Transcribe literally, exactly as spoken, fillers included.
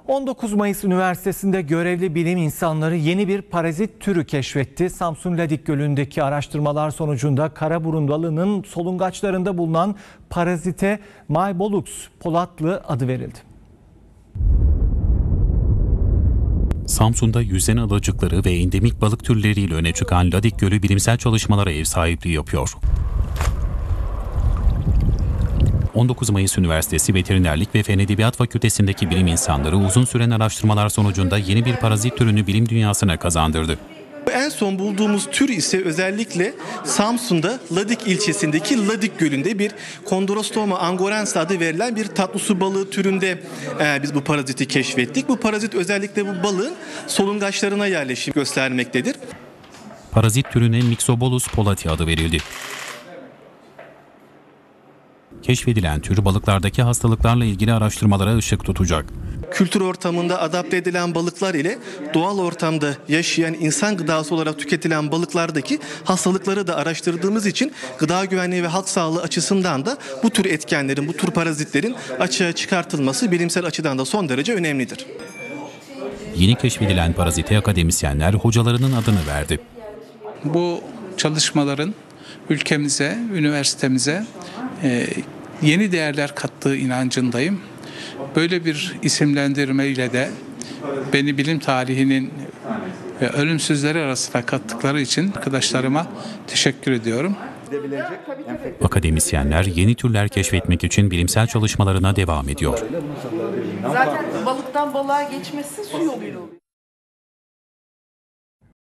on dokuz Mayıs Üniversitesi'nde görevli bilim insanları yeni bir parazit türü keşfetti. Samsun Ladik Gölü'ndeki araştırmalar sonucunda karaburun balığının solungaçlarında bulunan parazite Mybolux polatlı adı verildi. Samsun'da yüzen adacıkları ve endemik balık türleriyle öne çıkan Ladik Gölü bilimsel çalışmalara ev sahipliği yapıyor. on dokuz Mayıs Üniversitesi Veterinerlik ve Fen Edebiyat Fakültesindeki bilim insanları uzun süren araştırmalar sonucunda yeni bir parazit türünü bilim dünyasına kazandırdı. En son bulduğumuz tür ise özellikle Samsun'da Ladik ilçesindeki Ladik Gölü'nde bir Chondrostoma angorensis adı verilen bir tatlısu balığı türünde e, biz bu paraziti keşfettik. Bu parazit özellikle bu balığın solungaçlarına yerleşim göstermektedir. Parazit türüne Myxobolus polati adı verildi. Keşfedilen tür balıklardaki hastalıklarla ilgili araştırmalara ışık tutacak. Kültür ortamında adapte edilen balıklar ile doğal ortamda yaşayan insan gıdası olarak tüketilen balıklardaki hastalıkları da araştırdığımız için gıda güvenliği ve halk sağlığı açısından da bu tür etkenlerin, bu tür parazitlerin açığa çıkartılması bilimsel açıdan da son derece önemlidir. Yeni keşfedilen parazite akademisyenler hocalarının adını verdi. Bu çalışmaların ülkemize, üniversitemize e, yeni değerler kattığı inancındayım. Böyle bir isimlendirmeyle de beni bilim tarihinin e, ölümsüzleri arasına kattıkları için arkadaşlarıma teşekkür ediyorum. Akademisyenler yeni türler keşfetmek için bilimsel çalışmalarına devam ediyor. Zaten balıktan balığa geçmesi su yoluyla oluyor.